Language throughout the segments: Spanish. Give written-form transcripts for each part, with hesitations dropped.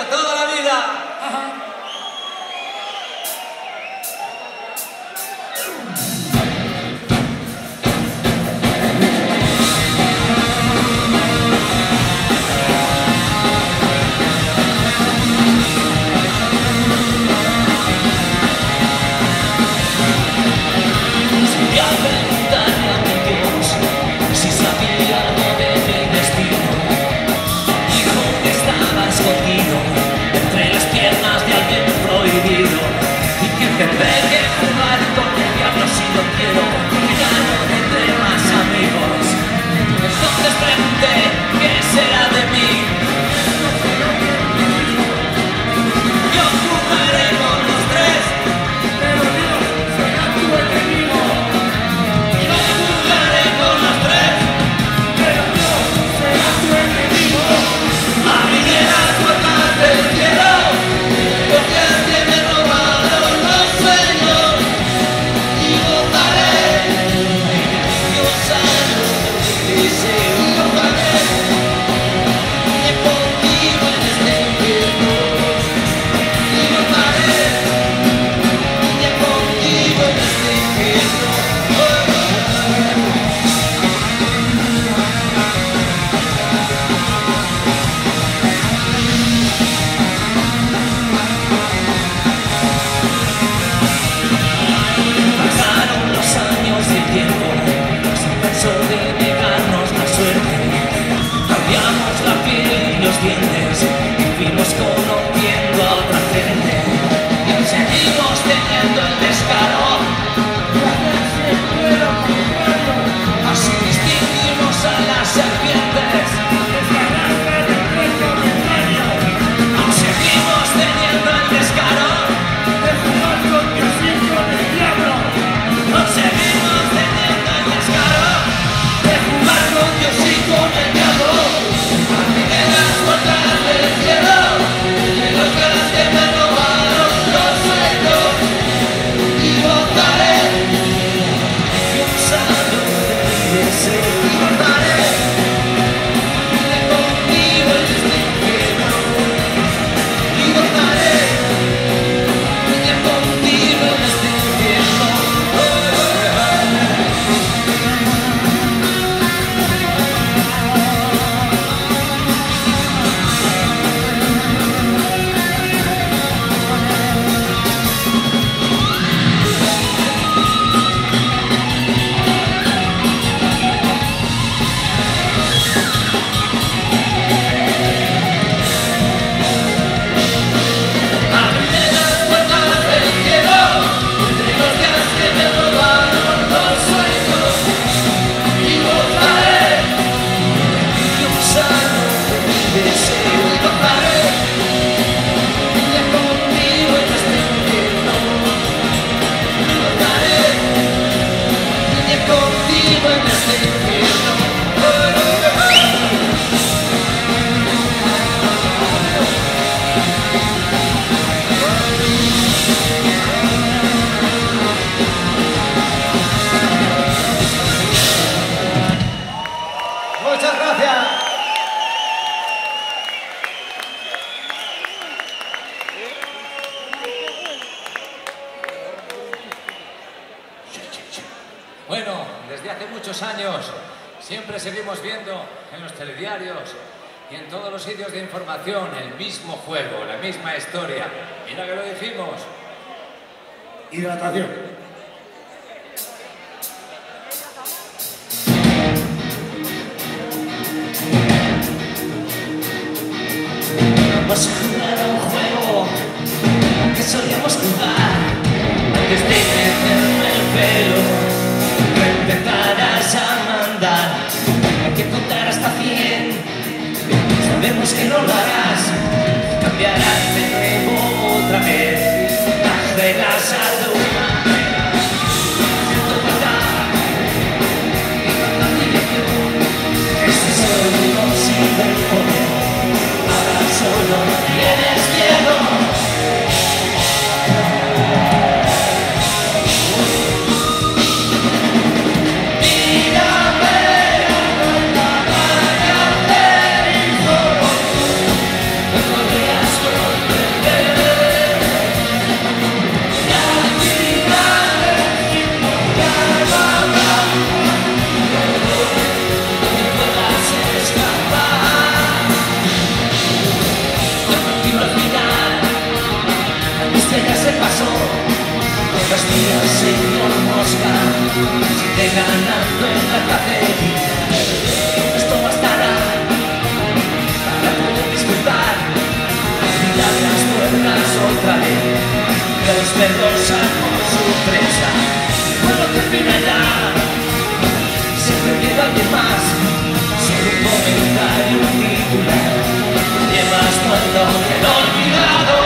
para toda la vida. Ajá. Entre las piernas de alguien prohibido, y que tendré que jugar con el diablo si lo quiero, porque ya no tendré más amigos. Entonces pregunté, ¿qué será de mí? Yo jugaré con los tres, Pero Dios será tu enemigo. yo jugaré con los tres, Pero Dios será tu enemigo. abriré las puertas del cielo, porque es que me robaron los sueños, y gozaré, Dios y se gozaré, y contigo en este infierno, y gozaré, y contigo en este infierno. Pasaron los años del tiempo, sin caso de negarnos la suerte. Cambiamos la piel y los dientes, y fuimos conociendo a otra gente. Y aún seguimos teniendo el descaro, así distinguimos a las serpientes. Aún seguimos teniendo el descaro, aún seguimos teniendo el descaro de jugar con Dios y con el diablo. Abriré las puertas del cielo, de los que me robaron los sueños, y gozaré, pensando de ese, y gozaré, de contigo en este infierno, y gozaré, de contigo en este infierno. Abriré las puertas del cielo, entre los días que me robaron los sueños, y gozaré, pensando de deseo, y gozaré, de contigo en este infierno, y gozaré, de contigo en este infierno. Muchas gracias. Bueno, desde hace muchos años siempre seguimos viendo en los telediarios y en todos los sitios de información el mismo juego, la misma historia. Mira que lo dijimos. Hidratación. Vamos a jugar a un juego que solíamos jugar antes de meterme el pelo, que empezaras a mandar. Hay que contar hasta 100, sabemos que no lo harás, cambiarás de nuevo otra vez las reglas a tu manera. Siento matar y matar dirección, ese sonido sin el poder. Ahora solo tienes miedo. Mírame, no hay nada que hacer y solo me podrías días, señor Mosca, sigue ganando en la cafetería. Esto bastará para poder disfrutar, mirar las puertas otra vez, que los perros sacó su presa. Cuando terminará, siempre queda alguien más, solo un comentario, un titular. Llevas muerto el olvidado.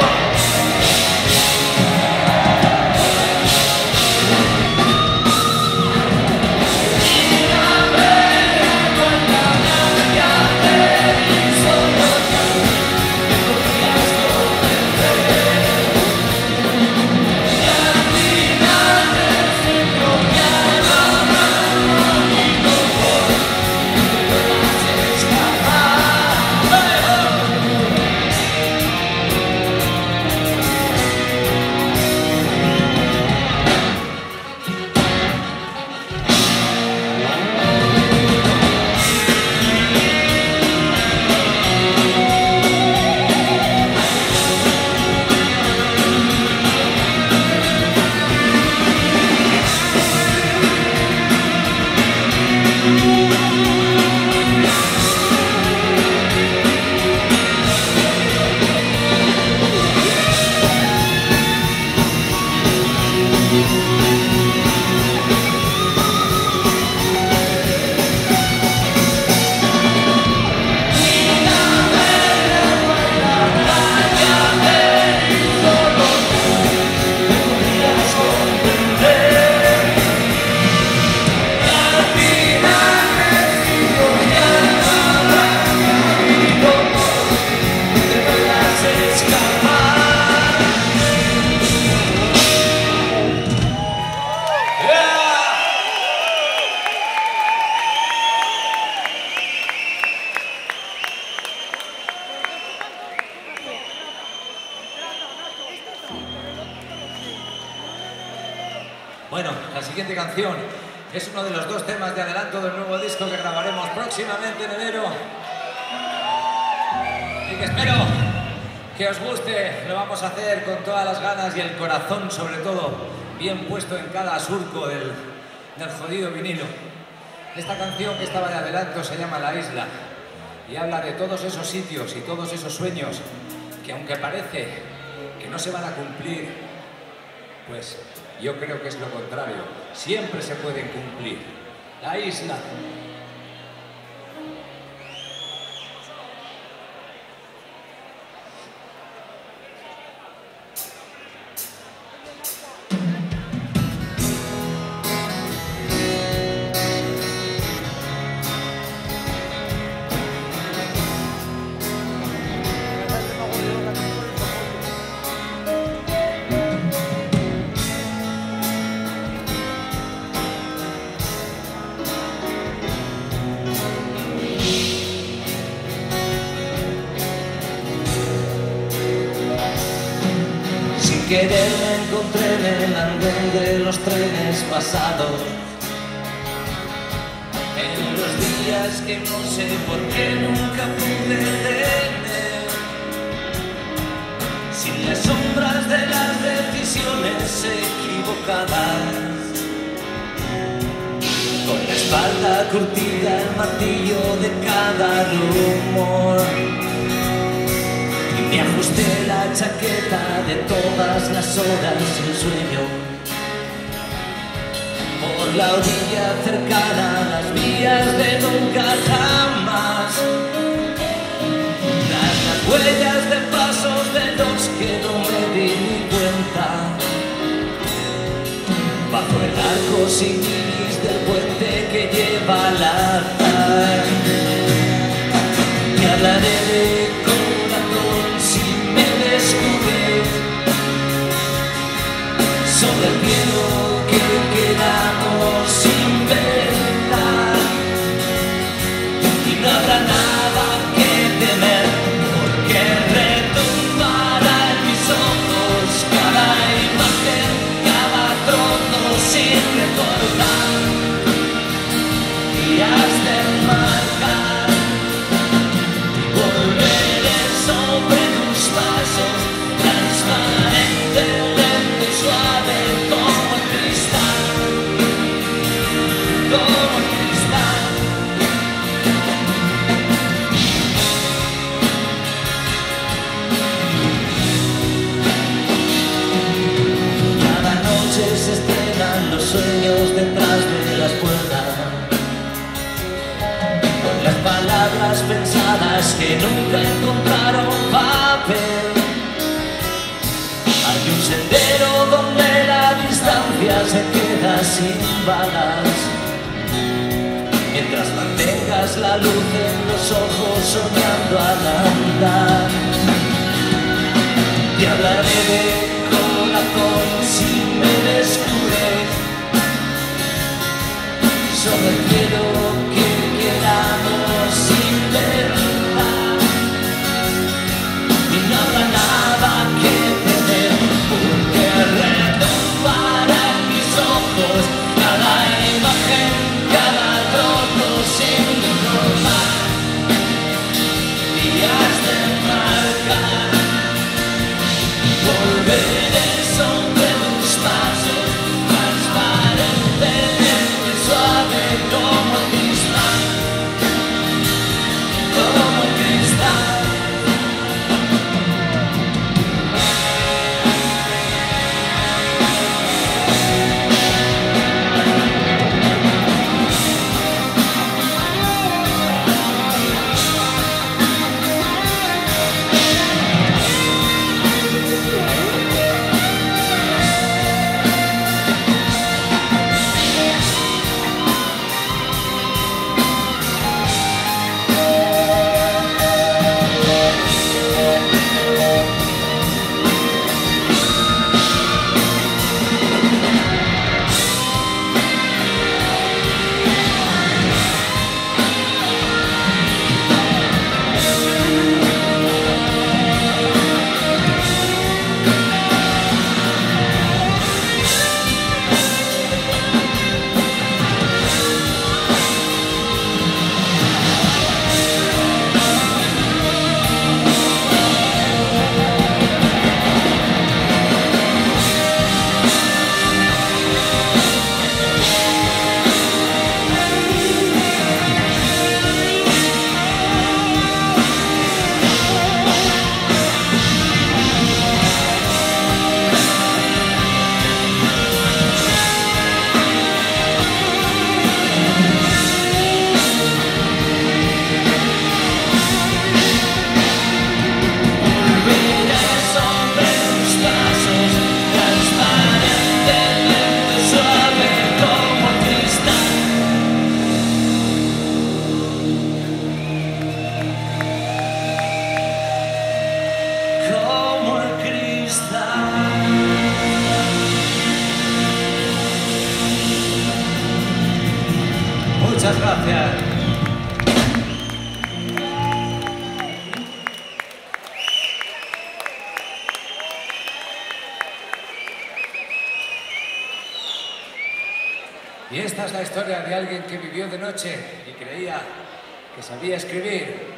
Bueno, la siguiente canción es uno de los 2 temas de adelanto del nuevo disco que grabaremos próximamente en enero. Y que espero que os guste. Lo vamos a hacer con todas las ganas y el corazón, sobre todo, bien puesto en cada surco del jodido vinilo. Esta canción que estaba de adelanto se llama La Isla y habla de todos esos sitios y todos esos sueños que, aunque parece que no se van a cumplir, pues yo creo que es lo contrario. Siempre se pueden cumplir. La isla. Querer me encontré en el andén de los trenes pasados, en los días que no sé por qué nunca pude tener, sin las sombras de las decisiones equivocadas, con la espalda curtida el martillo de cada rumor. Me ajusté la chaqueta de todas las horas sin sueño, por la orilla cercana a las vías de nunca jamás, tras las huellas de pasos de los que no me di ni cuenta, bajo el arco sin iris del puente que lleva al altar. Te hablaré de sobre el miedo que quedamos sin verdad, y no habrá nada que temer, porque retumbará en mis ojos cada imagen, cada trozo sin recordar. que nunca encontraron papel. Hay un sendero donde la distancia se queda sin balas. Mientras mantengas la luz en los ojos soñando al andar, te hablaré de corazón si me descubres, sobre el cielo que quedamos sin verdad. Y no habrá nada que temer, porque retumbarán mis ojos cada imagen, cada trozo sin informar. Días de marcar, volveré sobre tus pasos, transparente y suave como el cristal, como el cristal. Muchas gracias. Y esta es la historia de alguien que vivió de noche y creía que sabía escribir.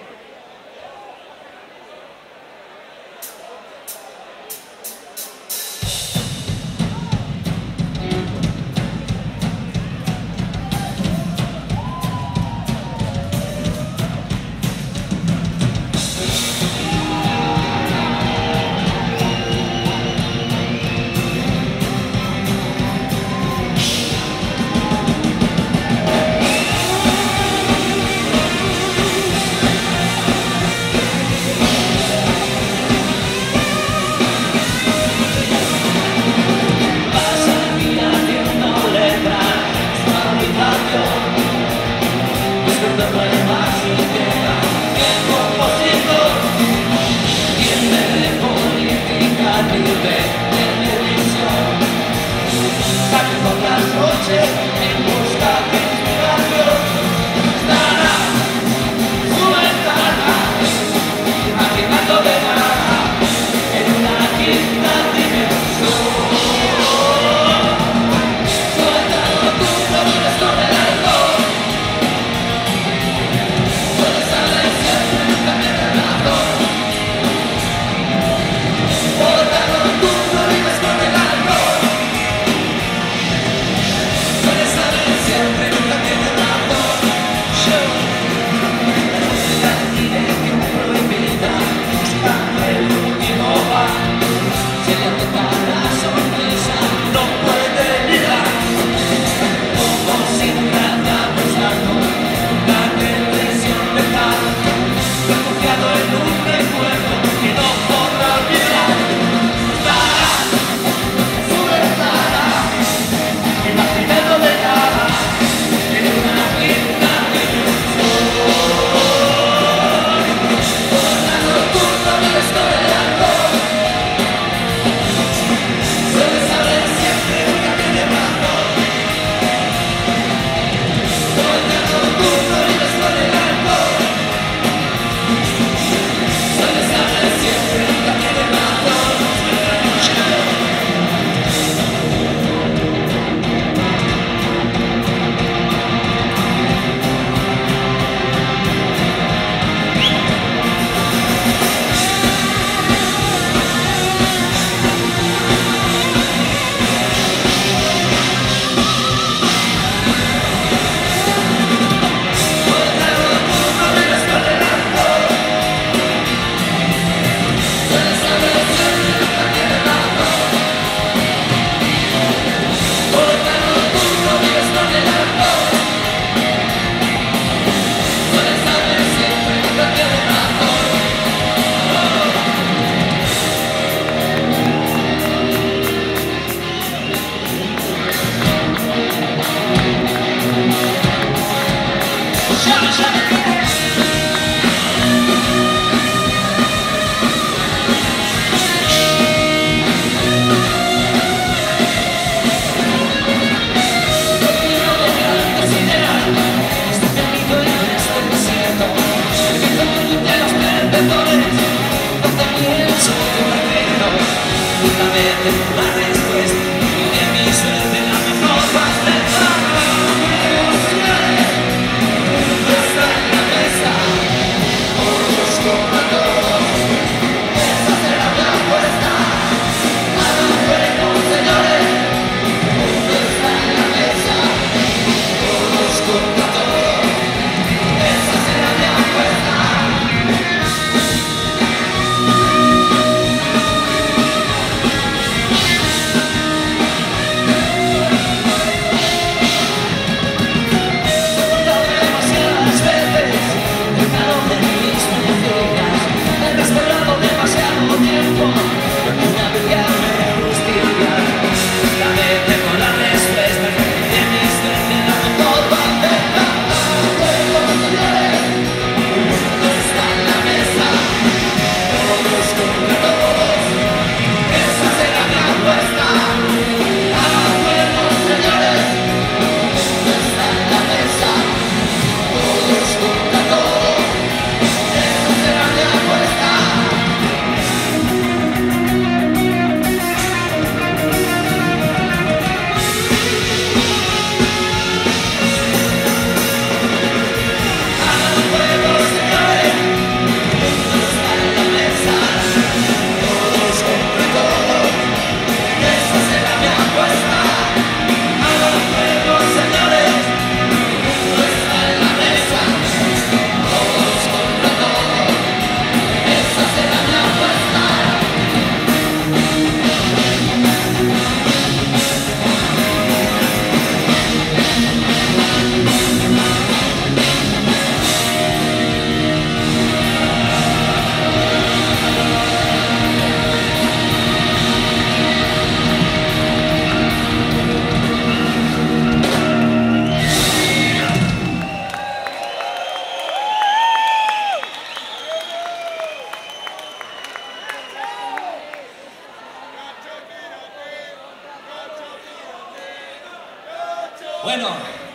Bueno,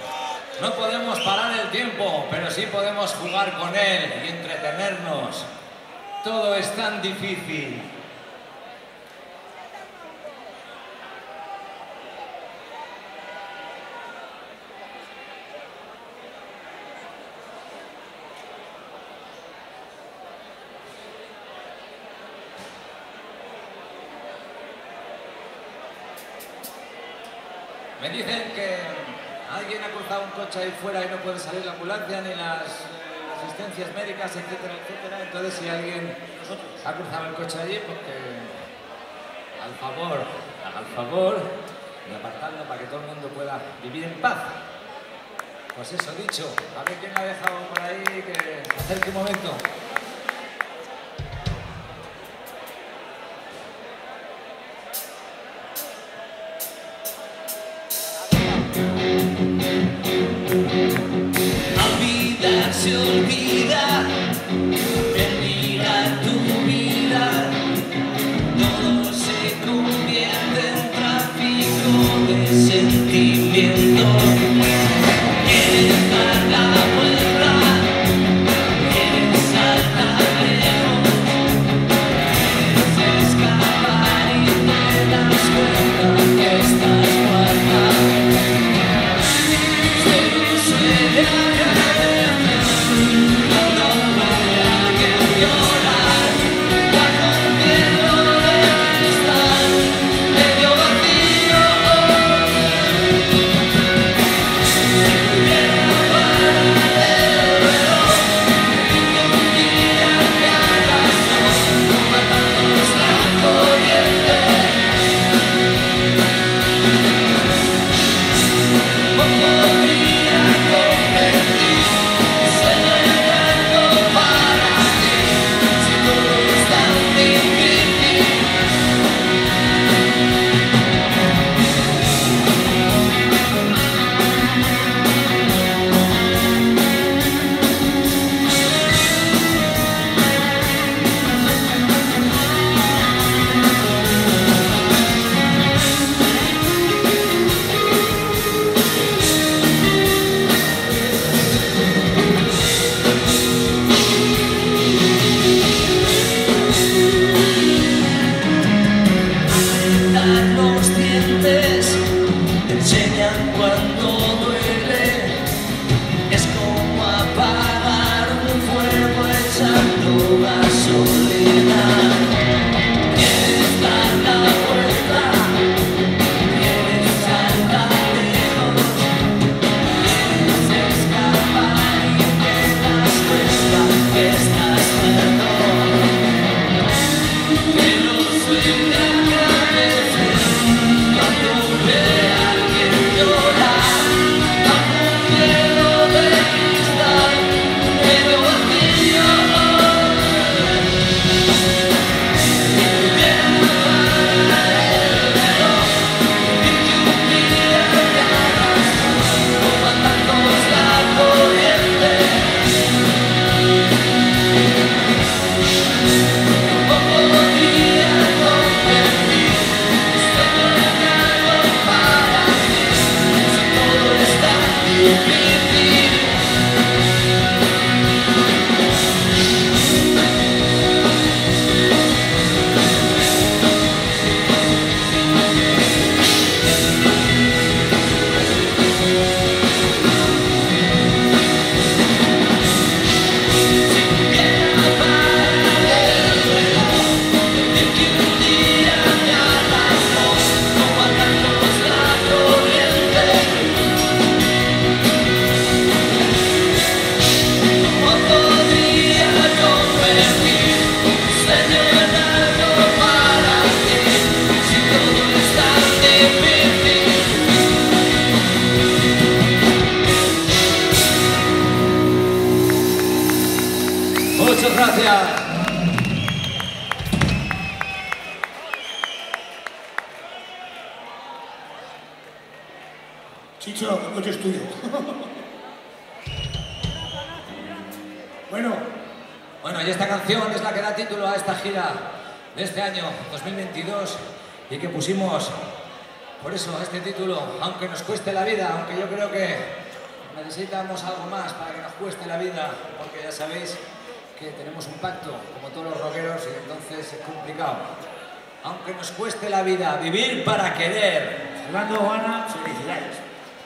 no podemos parar el tiempo, pero sí podemos jugar con él y entretenernos. Todo es tan difícil. Me dicen que alguien ha cruzado un coche ahí fuera y no puede salir la ambulancia ni las asistencias médicas, etcétera, etcétera. Entonces, si alguien ha cruzado el coche allí, pues que haga el favor de apartarlo para que todo el mundo pueda vivir en paz. Pues eso dicho, a ver quién ha dejado por ahí, que se acerque un momento. Se olvida el mirar tu vida, todo se convierte en tráfico de sentimientos. Quieres dar la vuelta, quieres saltar lejos, quieres escapar y te das cuenta que estás muerta. Se suele llorar cuando el miedo debe estar. Chicho, el coche es tuyo. Bueno, y esta canción es la que da título a esta gira de este año 2022 y que pusimos, por eso, este título, aunque nos cueste la vida, aunque yo creo que necesitamos algo más para que nos cueste la vida, porque ya sabéis que tenemos un pacto, como todos los rockeros, y entonces es complicado. Aunque nos cueste la vida, vivir para querer. Fernando, Ana, felicidades.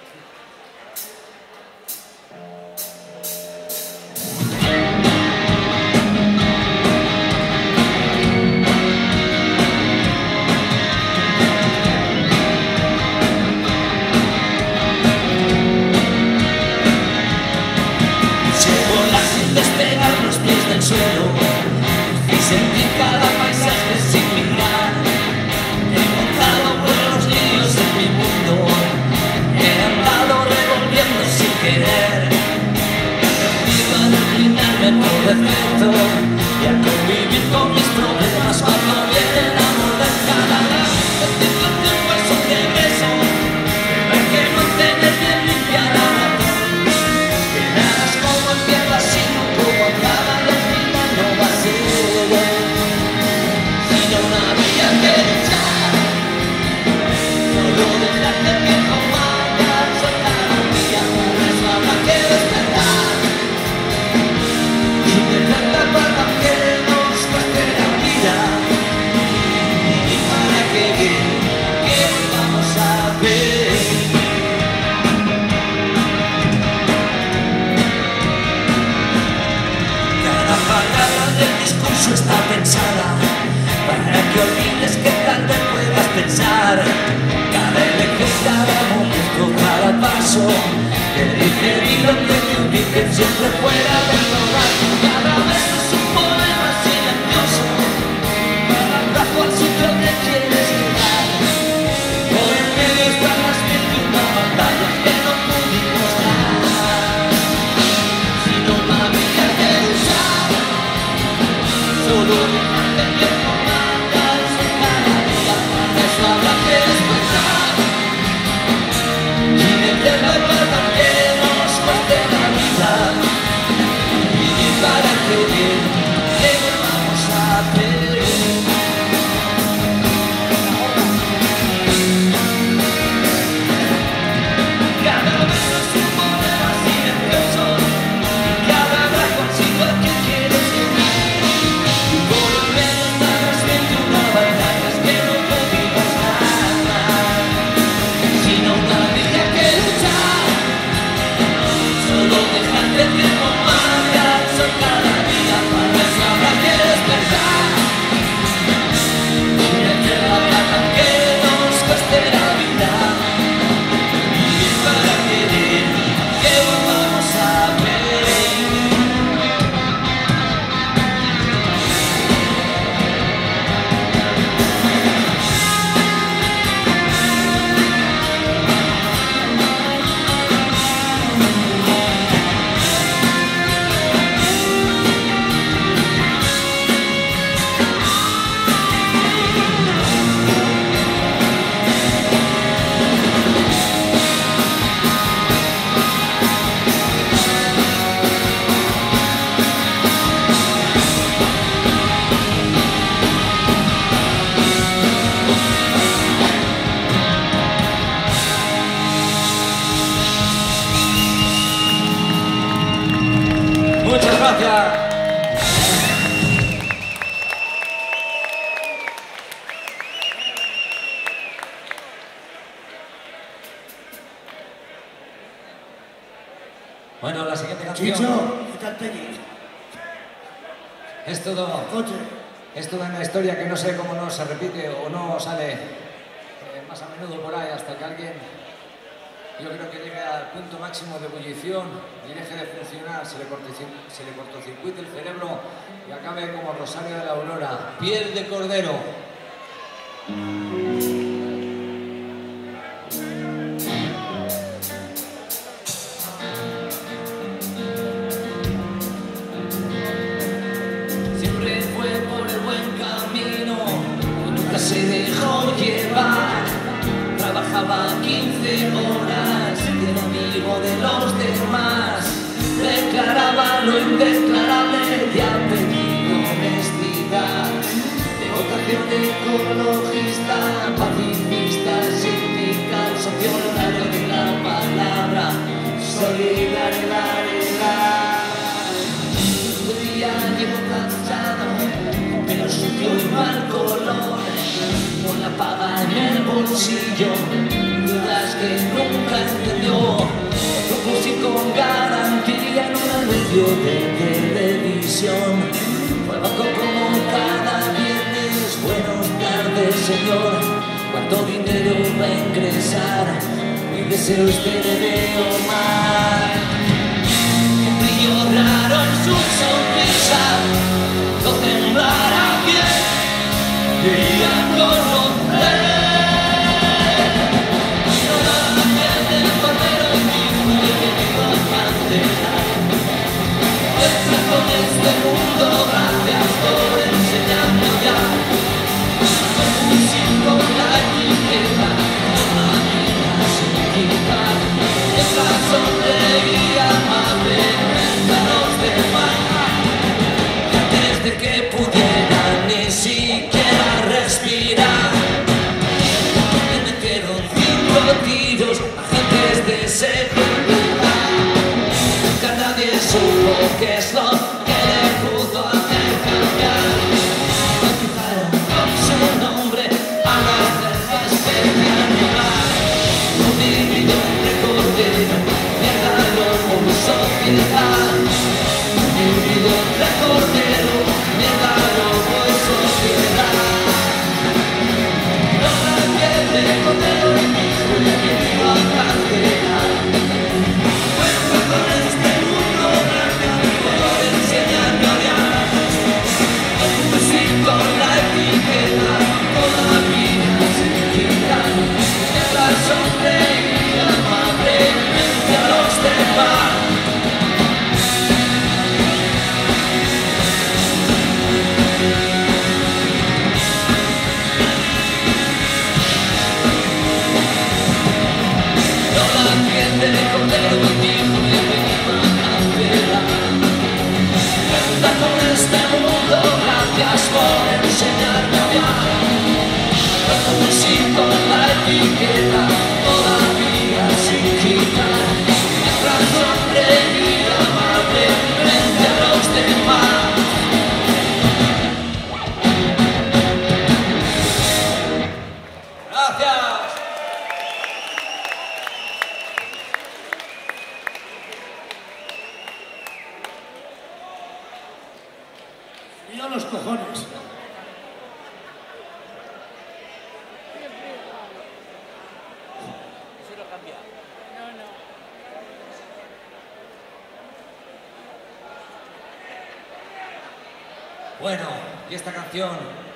Sentí cada paisaje sin mirar. He montado vuelos líos en mi mundo. He andado revolviendo sin querer. He aprendido a declinarme por defecto y a convivir con mis problemas cuando vienen a morder cada vez. El tiempo es un regreso. Hay que mantener bien limpia la ratón. Que nada es como empieza, sino como acaba. Al final no va a ser. Está pensada para que olvides que tal vez puedas pensar. Cada elección, cada momento, cada paso te dice lo que te ubiquen siempre fuera del lugar. Cada vez es un poema silencioso, cada abrazo al sitio que quieres llegar. Por en medio están las 21 batallas que no pudimos dar. Si no había que luchar, solo dejarte que comandas en cada día. Eso habrá que despertar y de verdad que nos cueste la vida. Vivir para creer que nos vamos a perder. Cada vez es un poema silencioso y cada vez consigo el que quieres llegar. Muchas gracias. Bueno, la siguiente canción Chicho, quita el tenis. es todo, Coche. es toda una historia que no sé cómo no se repite o no sale más a menudo por ahí hasta que alguien, yo creo que llegue al punto máximo de ebullición y deje de funcionar, se le cortocircuite el cerebro y acabe como Rosario de la Aurora, piel de cordero. Siempre fue por el buen camino, nunca se dejó llevar. Trabajaba 15 horas lo indeclarable y ha pedido honestidad. De vocación ecologista, pacifista, sindical, sociólogo de la palabra, solidaridad. Un día llego cansado, pero sucio y mal color, con la paga en el bolsillo, dudas que nunca entendió. Propuse con garantía en un anuncio de televisión. Fue al banco como cada viernes. Buenas tardes, señor. ¿Cuánto dinero va a ingresar? Y deseo usted le veo mal. Un brillo raro en su sonrisa, no temblará bien. Quería conocer. Con este mundo, gracias por enseñarme a odiar. Con la etiqueta, con la vida sin quitar. Es la sonreír amablemente a los demás. Antes de que pudiera ni siquiera respirar, me metieron 5 tiros, agentes de seguridad. Nunca nadie supo qué es lo que le pudo hacer cambiar. Bautizaron con su nombre a las celdas de mi animal. No dividió entre cordero, mierda lobo, sociedad. No dividió entre cordero, mierda lobo y sociedad. No la entiende cordero y mi hijo le iba a cancelar. Cuento con este mundo, gracias por enseñarme a odiar. Con la etiqueta, con la vida sin quitar. Mientras sonreír amablemente a los demás. No la entiende de cordero y hijo le venía a cancelar. Cuenta con este mundo, gracias por enseñarme a odiar. Sí, con la etiqueta, todavía sin quitar. Mientras sonreír amablemente a los demás. Gracias. Mira los cojones. Bueno, y esta canción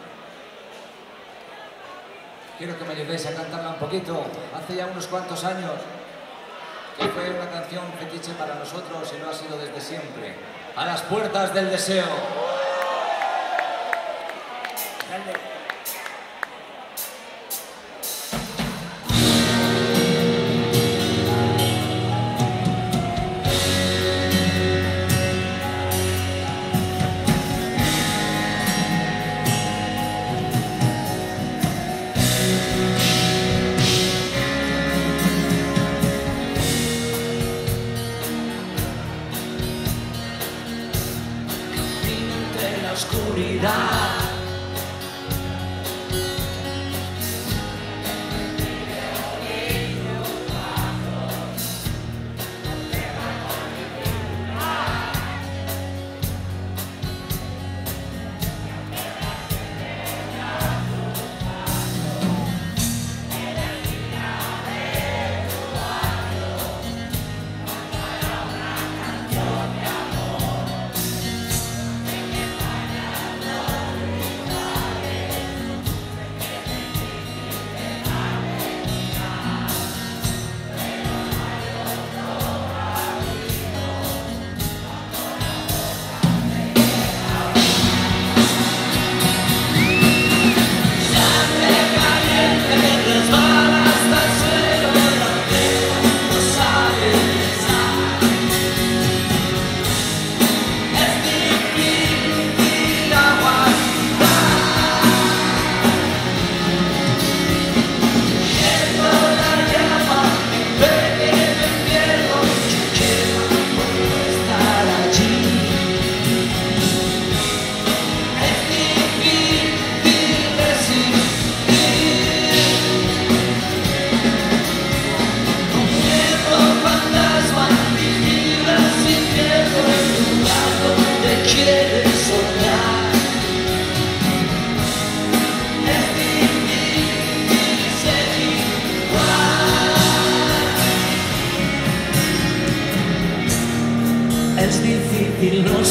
quiero que me ayudéis a cantarla un poquito. Hace ya unos cuantos años que fue una canción fetiche para nosotros y lo ha sido desde siempre. A las puertas del deseo. Dale.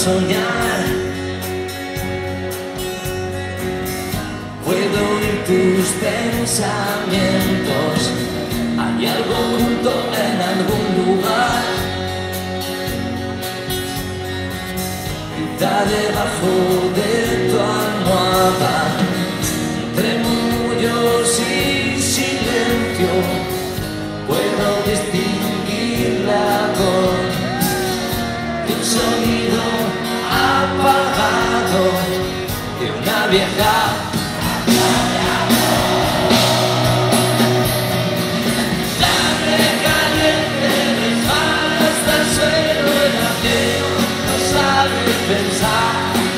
soñar. Puedo oír tus pensamientos. Hay algo oculto en algún lugar, quizá debajo de tu almohada. Entre murmullos y silencio puedo distinguir la voz de un sonido apagado de una vieja. Sangre caliente resbala hasta el suelo, el ateo no sabe pensar.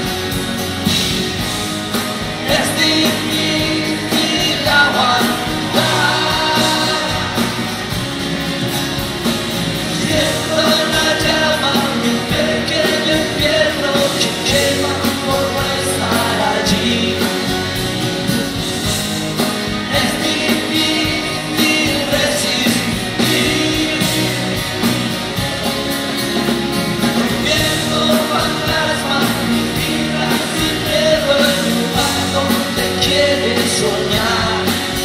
Es difícil aguantar. Siento la llama, mi pequeño infierno que quema por no estar allí. Es difícil resistir. Viendo fantasmas, mis vidas sin miedo en un lugar donde quieres soñar.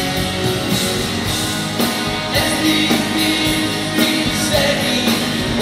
Es difícil seguir.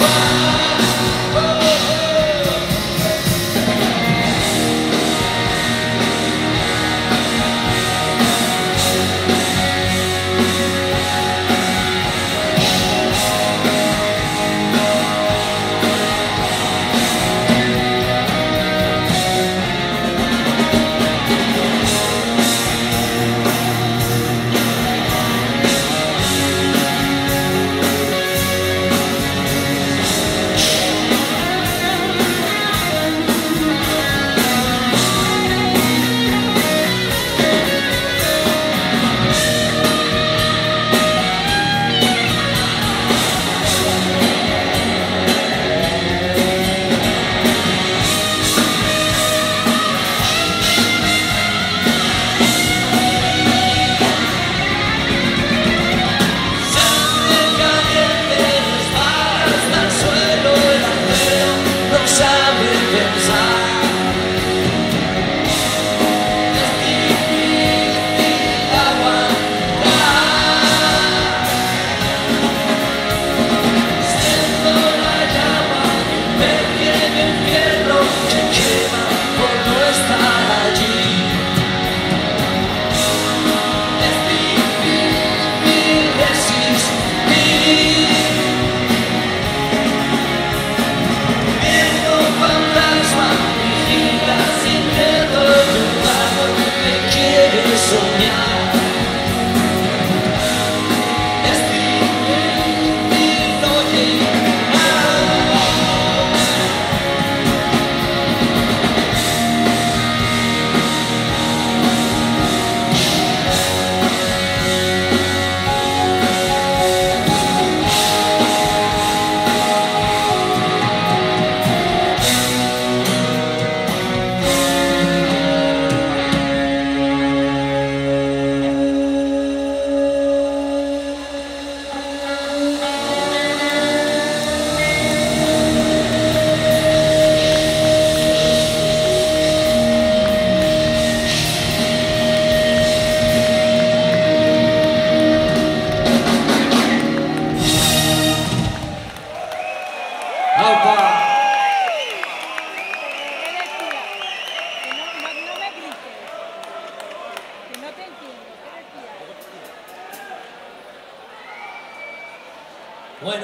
Bueno,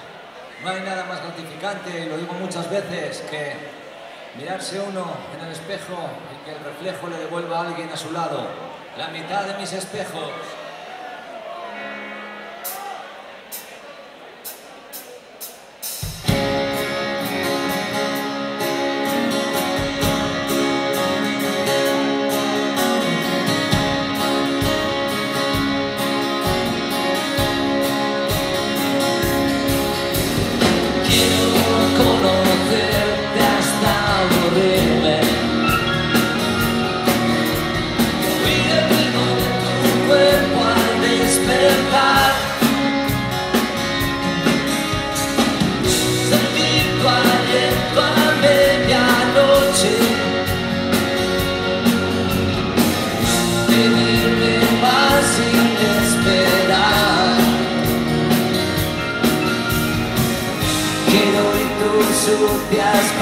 no hay nada más gratificante, lo digo muchas veces, que mirarse uno en el espejo y que el reflejo le devuelva a alguien a su lado. La mitad de mis espejos. Cuerpo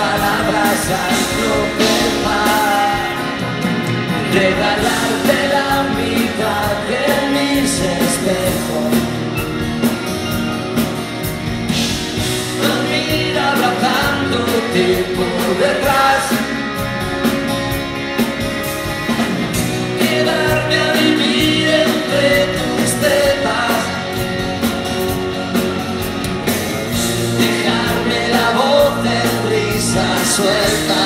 palabras al tropezar, regalarte la mitad de mis espejos, dormir abrazándote por detrás, quedarme a vivir entre tus tetas, dejarme la voz en risa suelta,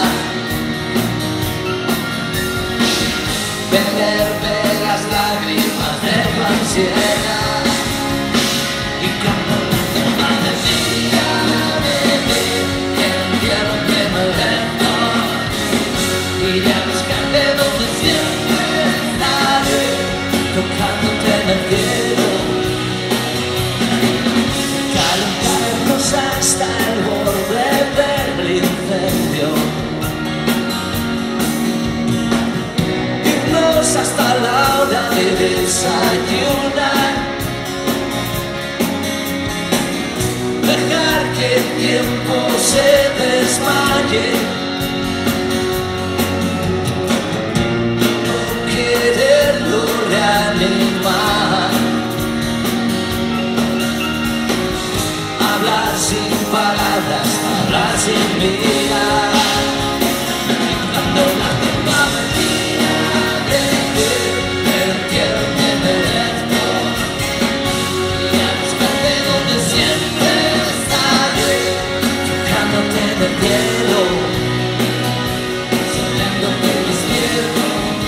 beberme las lágrimas de ansiedad. Y cuando la toma decía bebé, que el entierro que me dejó, y ya buscarte donde siempre estaré, tocándote en el cielo, calentarnos hasta el borde del incendio, irnos hasta la hora de desayunar, dejar que el tiempo se desmaye, no quererlo reanimar, hablar sin palabras, hablar sin mirar. Y cuando la tumba me tira de el entierro me merezco, y a buscarte donde siempre estaré, tocándote en el cielo, soñándote despierto,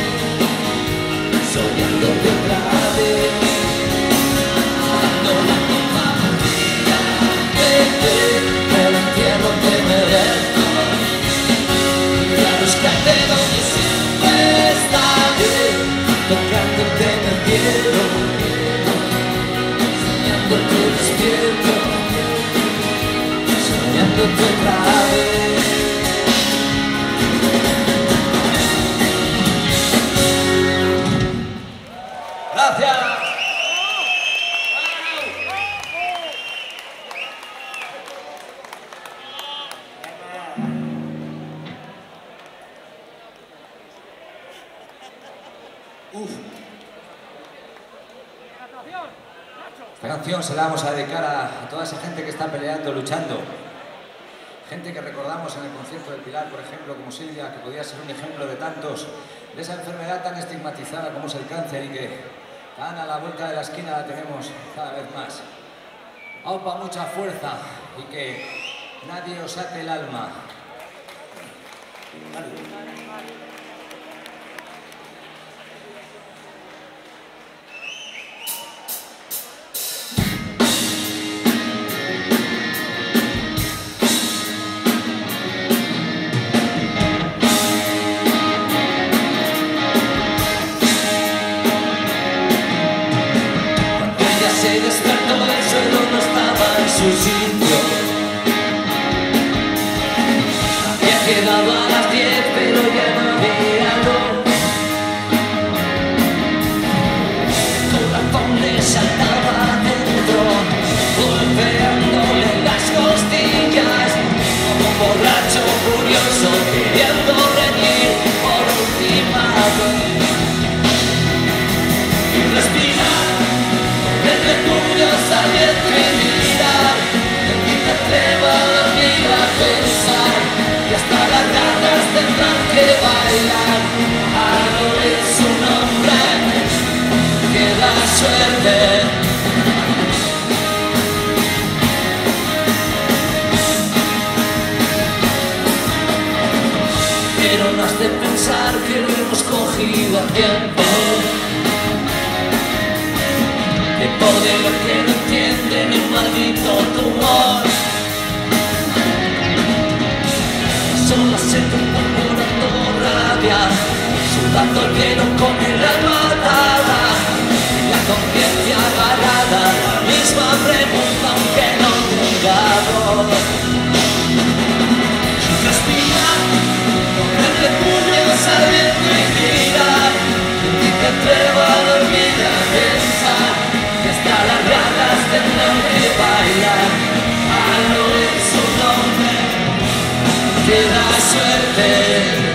soñándote otra vez. Cuando la tumba me tira el entierro te merezco, y a buscarte donde siempre estaré, tocándote en el cielo, soñándote despierto, soñándote otra vez. Gracias. Esta canción se la vamos a dedicar a toda esa gente que está peleando, luchando. Gente que recordamos en el concierto del Pilar, por ejemplo, como Silvia, que podía ser un ejemplo de tantos, de esa enfermedad tan estigmatizada como es el cáncer y que tan a la vuelta de la esquina la tenemos cada vez más. Aupa, mucha fuerza y que nadie os ate el alma. Se despertó, el suelo no estaba en su sitio. Había quedado a las 10, pero ya no había luz. El corazón le saltaba dentro, golpeándole las costillas, como un borracho furioso queriendo reñir por última vez. Y respirar desde tuyo sabiendo y mirar, en ti te atrevo a dormir a pensar, y hasta las gatas tendrán que bailar, algo es su nombre, que da suerte. Pero no has de pensar que lo hemos cogido a tiempo, de poder lo que no entiende ni un maldito tumor. Solo se te dando rabia, sudando el hielo con el alma atada, y la conciencia agarrada, la misma pregunta aunque no tenga voz. Respira, ponerle puños sabiendo y mirar, y te atrevo a dormir a pensar, que hasta las ratas tendrán que bailar, algo es su nombre, que suerte.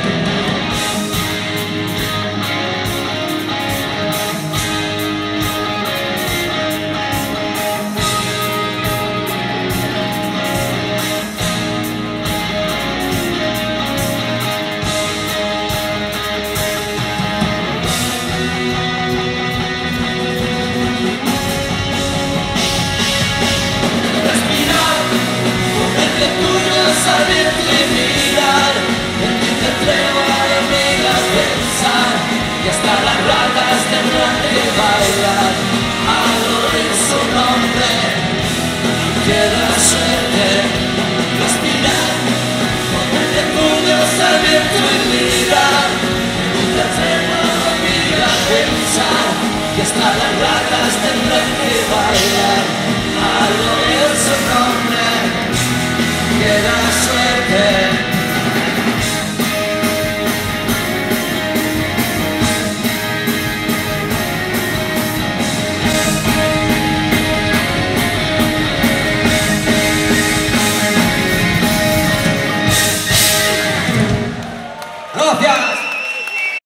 Y hasta las ratas tendrán que bailar.